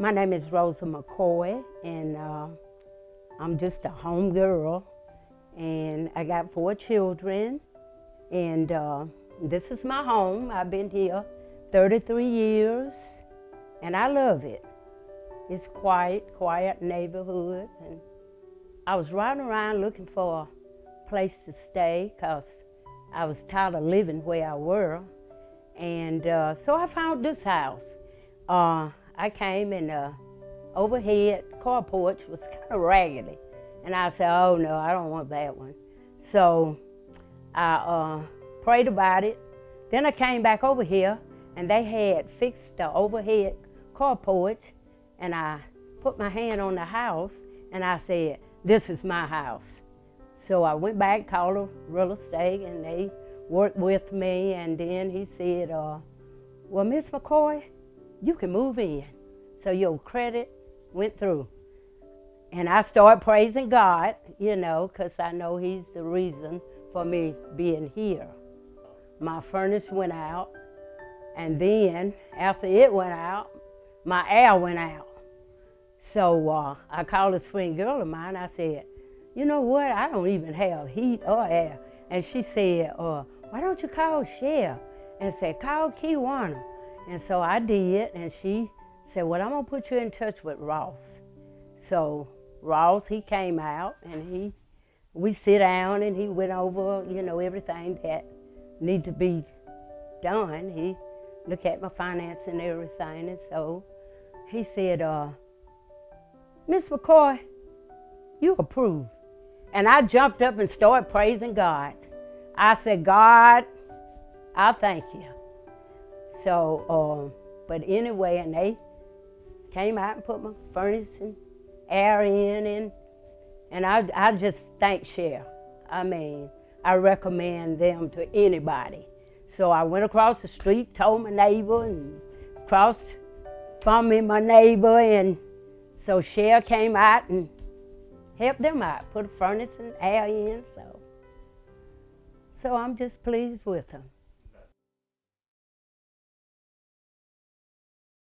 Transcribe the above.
My name is Rosa McCoy, and I'm just a home girl, and I got 4 children, and this is my home. I've been here 33 years, and I love it. It's quiet neighborhood, and I was riding around looking for a place to stay because I was tired of living where I were, and so I found this house. I came and the overhead carport was kind of raggedy, and I said, oh no, I don't want that one. So I prayed about it. Then I came back over here, and they had fixed the overhead carport, and I put my hand on the house, and I said, this is my house. So I went back, called a real estate, and they worked with me, and then he said, well, Miss McCoy, you can move in. So your credit went through. And I started praising God, you know, because I know He's the reason for me being here. My furnace went out, and then after it went out, my air went out. So I called this friend girl of mine. I said, you know what, I don't even have heat or air. And she said, why don't you call Cher? And said, call Kiwana. And so I did, and she said, well, I'm gonna put you in touch with Ross. So Ross, he came out, and we sit down, and he went over, you know, everything that need to be done. He looked at my finance and everything, and so he said, Miss McCoy, you approved. And I jumped up and started praising God. I said, God, I thank you. So, but anyway, and they came out and put my furnace and air in, and I just thank Cher. I mean, I recommend them to anybody. So I went across the street, told my neighbor, and crossed from me my neighbor, and so Cher came out and helped them out, put a furnace and air in, so I'm just pleased with them.